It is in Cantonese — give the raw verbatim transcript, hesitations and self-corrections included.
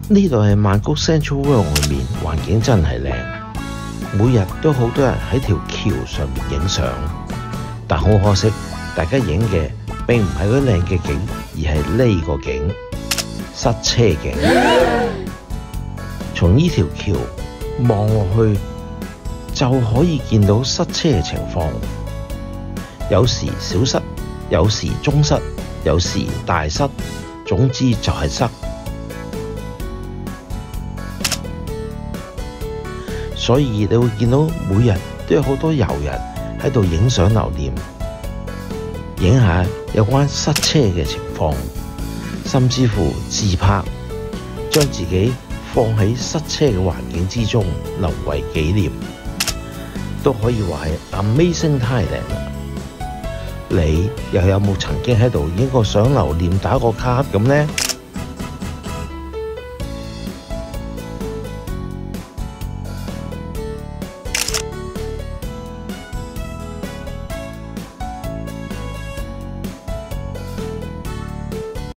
呢度係曼谷 Central World 外面，環境真係靚，每日都好多人喺條橋上面影相。但好可惜，大家影嘅並唔係嗰靚嘅景，而係呢個景——塞車景。從呢條橋望落去，就可以見到塞車嘅情況。有時小塞，有時中塞，有時大塞，總之就係塞。所以你會見到每日都有好多遊人喺度影相留念，影下有關塞車嘅情況，甚至乎自拍，將自己放喺塞車嘅環境之中留為紀念，都可以話係 Amazing Thailand 啦。你又有冇曾經喺度影過相留念打個卡咁呢？